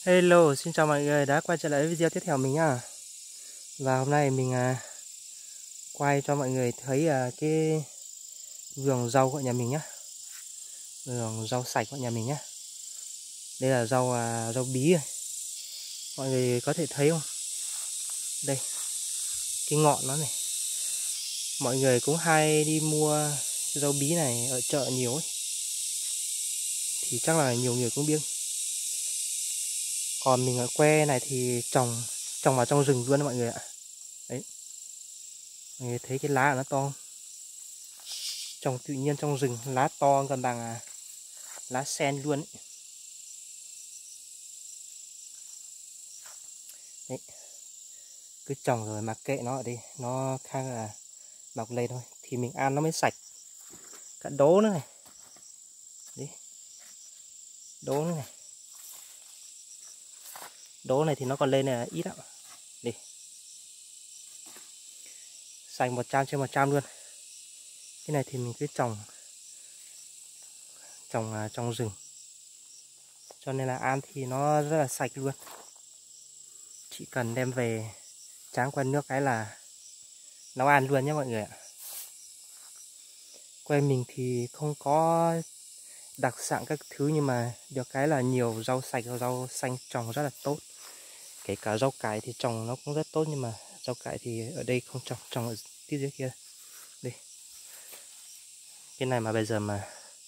Hello, xin chào mọi người đã quay trở lại với video tiếp theo mình nhá. Và hôm nay mình quay cho mọi người thấy cái vườn rau của nhà mình nhá. Vườn rau sạch của nhà mình nhá. Đây là rau bí này. Mọi người có thể thấy không? Đây, cái ngọn nó này. Mọi người cũng hay đi mua rau bí này ở chợ nhiều ấy. Thì chắc là nhiều người cũng biết. Còn mình ở quê này thì trồng vào trong rừng luôn đó mọi người ạ. Đấy. Mọi người thấy cái lá nó to không? Trồng tự nhiên trong rừng, lá to gần bằng lá sen luôn ấy. Đấy. Cứ trồng rồi mặc kệ nó ở đây, nó khang là mọc lên thôi thì mình ăn nó mới sạch. Cả đố nữa này. Đấy. Đố nữa này. Đố này thì nó còn lên này là ít lắm. Đi. Sạch 100/100 luôn. Cái này thì mình cứ trồng trong rừng. Cho nên là ăn thì nó rất là sạch luôn. Chỉ cần đem về tráng qua nước cái là nấu ăn luôn nhé mọi người ạ. Quê mình thì không có đặc sản các thứ, nhưng mà được cái là nhiều rau sạch, rau xanh trồng rất là tốt. Kể cả rau cải thì trồng nó cũng rất tốt, nhưng mà rau cải thì ở đây không trồng ở phía dưới kia. Đây. Cái này mà bây giờ mà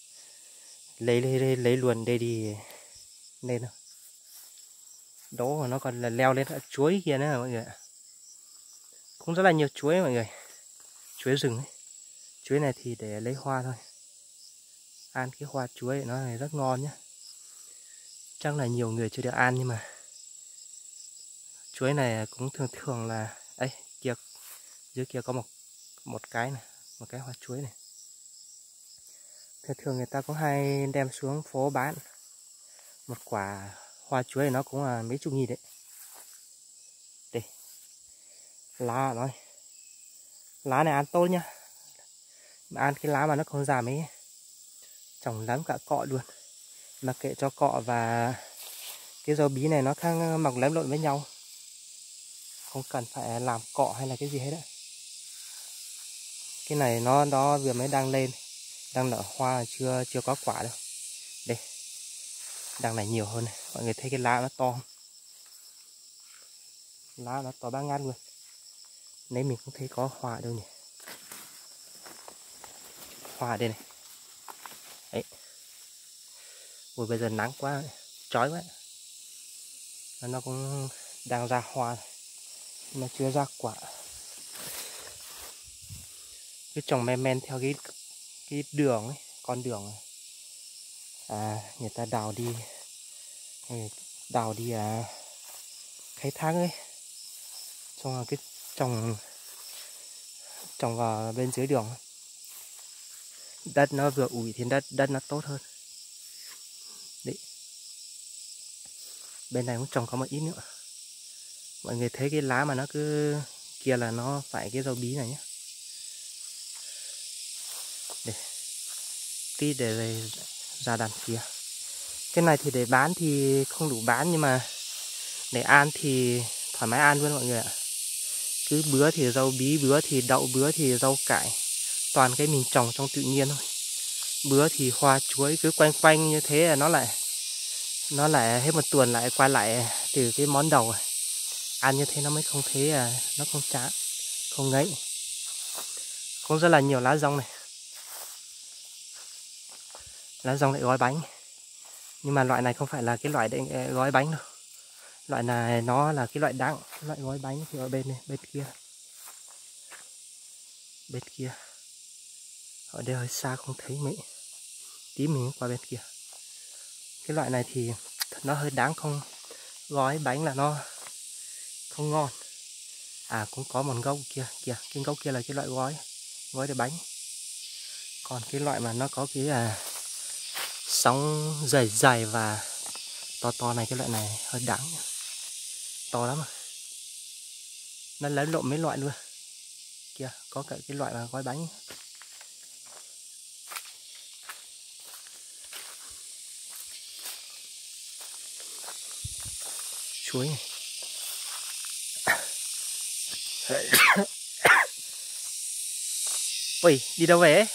lấy luôn đây đi nên đâu. Đó mà nó còn là leo lên chuối kia nữa mọi người ạ. Cũng rất là nhiều chuối mọi người. Chuối rừng ấy. Chuối này thì để lấy hoa thôi. Ăn cái hoa chuối nó này rất ngon nhá. Chắc là nhiều người chưa được ăn, nhưng mà chuối này cũng thường là ấy kia, dưới kia có một cái này, một cái hoa chuối này. Thường người ta cũng hay đem xuống phố bán. Một quả hoa chuối này nó cũng là mấy chục nghìn đấy. Đây. Lá nói. Lá này ăn tốt nhá. Mà ăn cái lá mà nó không già mấy. Trồng lắm cả cọ luôn. Mà kệ cho cọ và cái rau bí này nó khang mọc lém lộn với nhau. Không cần phải làm cọ hay là cái gì hết á. Cái này nó vừa mới đang lên, đang nở hoa, chưa có quả đâu. Đây. Đằng này nhiều hơn này. Mọi người thấy cái lá nó to không? Lá nó to bá ngát luôn. Nãy mình không thấy có hoa đâu nhỉ. Hoa đây này. Đấy. Ui bây giờ nắng quá, chói quá. Nó cũng đang ra hoa này, nhưng mà chưa ra quả. Cứ trồng men theo cái đường ấy, con đường này. Người ta đào đi khai thác ấy. Xong rồi cái trồng vào bên dưới đường. Đất nó vừa ủi thì đất nó tốt hơn. Đấy. Bên này cũng trồng có một ít nữa. Mọi người thấy cái lá mà nó cứ kia là nó phải cái rau bí này nhé. Đây. Tí để ra đằng kia. Cái này thì để bán thì không đủ bán, nhưng mà để ăn thì thoải mái ăn luôn mọi người ạ. Cứ bữa thì rau bí, bữa thì đậu, bữa thì rau cải. Toàn cái mình trồng trong tự nhiên thôi. Bữa thì hoa chuối, cứ quanh như thế là nó lại hết một tuần lại quay lại từ cái món đầu này. Ăn như thế nó mới không thấy nó không chán, không ngấy. Cũng rất là nhiều lá dong này. Lá dong để gói bánh. Nhưng mà loại này không phải là cái loại để gói bánh đâu. Loại này nó là cái loại đắng. Loại gói bánh thì ở bên này, bên kia. Bên kia. Ở đây hơi xa không thấy mấy. Tí mình qua bên kia. Cái loại này thì nó hơi đáng, không gói bánh là nó không ngon. Cũng có một gốc kia, cái gốc kia là cái loại gói để bánh. Còn cái loại mà nó có cái sóng dày và to này, cái loại này hơi đắng, to lắm. Nó lấy lộn mấy loại luôn. Kia có cả cái loại mà gói bánh. chuối này. Ui, đi đâu về ấy?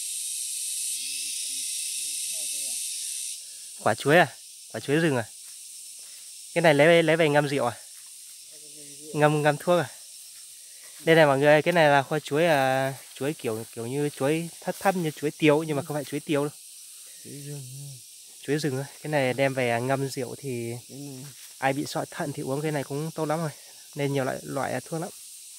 Quả chuối à? Quả chuối rừng à? Cái này lấy về ngâm rượu à? Ngâm thuốc à? Đây này mọi người, cái này là khoai chuối chuối kiểu như chuối thấp như chuối tiêu nhưng mà không phải chuối tiêu đâu. Chuối rừng á. Cái này đem về ngâm rượu thì ai bị sỏi thận thì uống cái này cũng tốt lắm rồi. Nên nhiều loại thuốc lắm.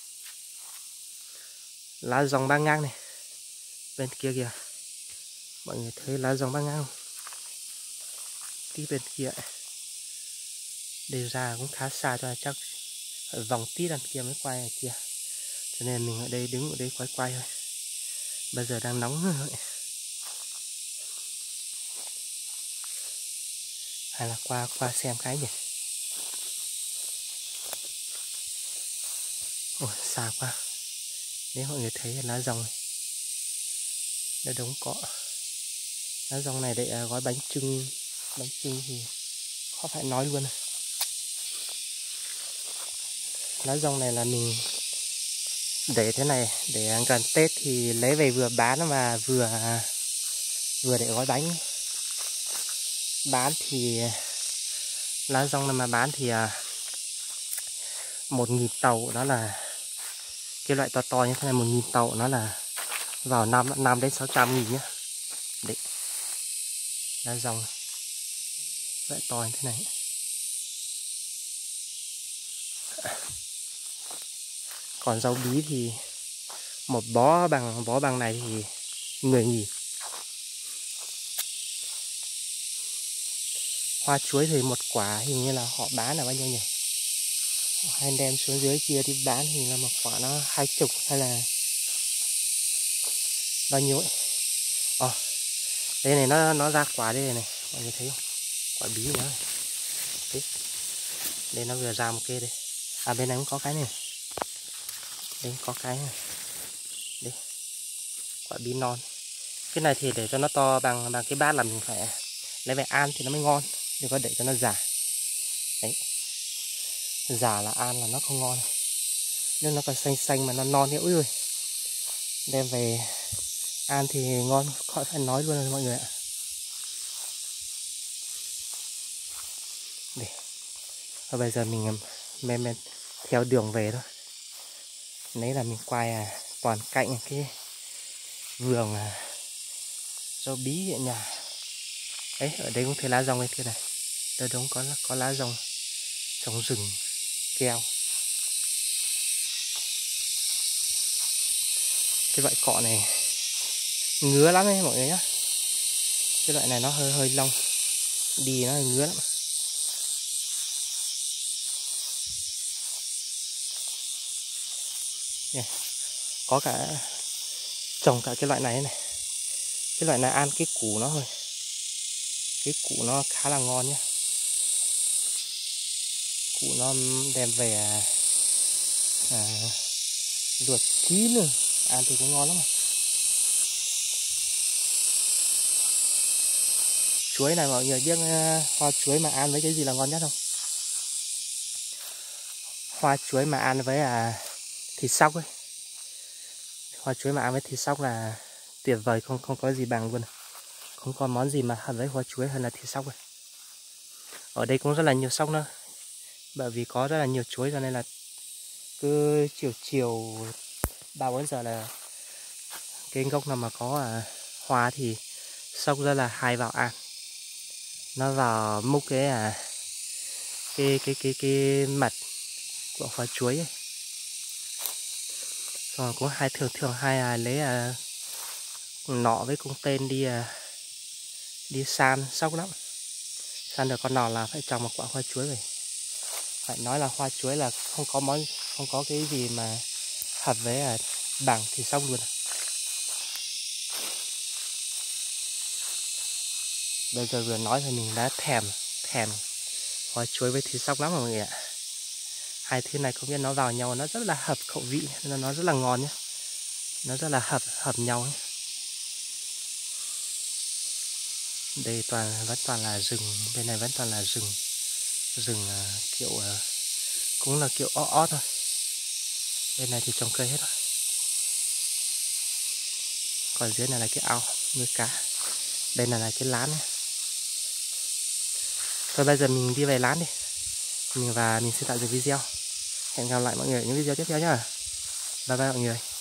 Lá dòng ba ngang này. Bên kia kìa. Mọi người thấy lá dòng ba ngang không? Tí bên kia. Đây ra cũng khá xa cho chắc vòng tí đằng kia mới quay ở kia. Cho nên mình ở đây đứng ở đây quay thôi. Bây giờ đang nóng rồi. Hay là qua xem cái nhỉ? Ôi xa quá. Nếu mọi người thấy lá dòng này. Đây đống cọ. Lá dòng này để gói bánh trưng. Bánh trưng thì khó phải nói luôn. Lá dòng này là mình để thế này, để gần Tết thì lấy về vừa bán và vừa để gói bánh. Bán thì lá dong này mà bán thì 1.000 tàu, đó là cái loại to như thế này. 1.000 tàu nó là vào 5 đến 600.000 nhá. Đấy, lá dong loại to như thế này. Còn rau bí thì một bó bằng này thì 10.000. Hoa chuối thì một quả hình như là họ bán là bao nhiêu nhỉ? Hay đem xuống dưới kia đi bán thì là một quả nó 20 hay là bao nhiêu ấy. Đây này nó ra quả đây này, mọi người thấy không? Quả bí nữa. Đấy. Đây nó vừa ra một cây đây. À bên này cũng có cái này. Đây có cái này. Đây. Quả bí non. Cái này thì để cho nó to bằng cái bát là mình phải lấy về ăn thì nó mới ngon. Đừng có để cho nó già. Đấy. Già là ăn là nó không ngon. Nếu nó còn xanh mà nó non thì ui ơi. Đem về ăn thì ngon, khỏi phải nói luôn rồi mọi người ạ. Đây. Và bây giờ mình men theo đường về thôi. Đấy là mình quay toàn cạnh cái vườn rau bí ở nhà. Đấy, ở đây cũng thấy lá dong bên kia này. Đây đúng có lá dong trồng rừng keo. Cái loại cọ này ngứa lắm đấy mọi người nhá. Cái loại này nó hơi long, đi nó ngứa lắm. Yeah. Có cả trồng cả cái loại này này. Cái loại này ăn cái củ nó thôi. Cái củ nó khá là ngon nhá. Củ nó đem về luộc chín nữa, ăn thì cũng ngon lắm. Chuối này mọi người biết hoa chuối mà ăn với cái gì là ngon nhất không? Hoa chuối mà ăn với thịt sóc ấy. Hoa chuối mà ăn với thịt sóc là tuyệt vời, không có gì bằng luôn. Không có món gì mà hợp với hoa chuối hơn là thịt sóc ấy. Ở đây cũng rất là nhiều sóc nữa. Bởi vì có rất là nhiều chuối cho nên là cứ chiều 3-4 giờ là cái gốc nào mà có hoa thì sóc rất là hay vào ăn. Nó vào múc cái mật của hoa chuối ấy. Rồi cũng thường hay lấy nọ với cung tên đi săn sóc lắm. Săn được con nọ là phải trồng một quả hoa chuối về. Phải nói là hoa chuối là không có cái gì mà hợp với bằng thì sóc luôn. Bây giờ vừa nói thì mình đã thèm hoa chuối với thịt sóc lắm rồi mọi người ạ. Hai thứ này không biết nó vào nhau nó rất là hợp khẩu vị, nó rất là ngon nhé. Nó rất là hợp nhau ấy. Đây vẫn toàn là rừng, bên này vẫn toàn là rừng. rừng kiểu cũng là kiểu ó ó thôi. Bên này thì trồng cây hết rồi. Còn dưới này là cái ao nuôi cá. Đây là cái lán này. Thôi bây giờ mình đi về lán đi. Mình và mình sẽ tạm dừng video. Hẹn gặp lại mọi người ở những video tiếp theo nhá. Bye bye mọi người.